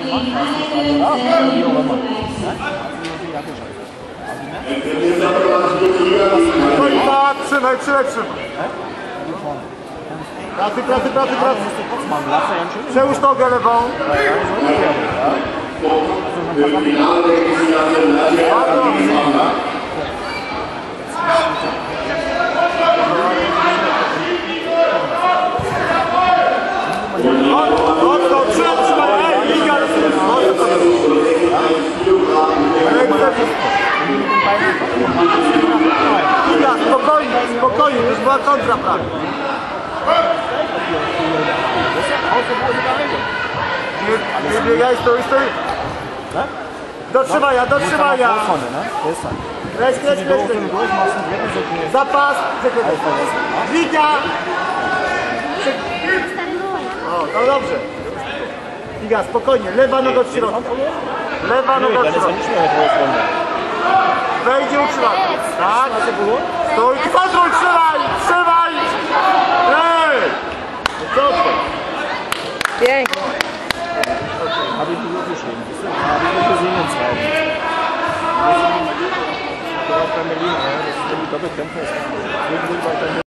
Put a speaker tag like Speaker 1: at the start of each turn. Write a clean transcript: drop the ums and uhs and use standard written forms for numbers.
Speaker 1: Trzymaj. Pracy. Przełóż nogę lewą. Spokojnie, już była kontra prawie. Nie biegaj, stój. Do trzymania. Kręć. Zapas. Liga. O, no dobrze. Liga, spokojnie, lewa noga od środka. Wejdzie utrzymać. Tak. Stój, kontrol, trzymaj! Ej! Co to?
Speaker 2: Pięknie.
Speaker 3: Habe ich wirklich gesehen. Habe ich gesehen in Zeit. Auch bei Berlin, das ist die Doppelkämpfe.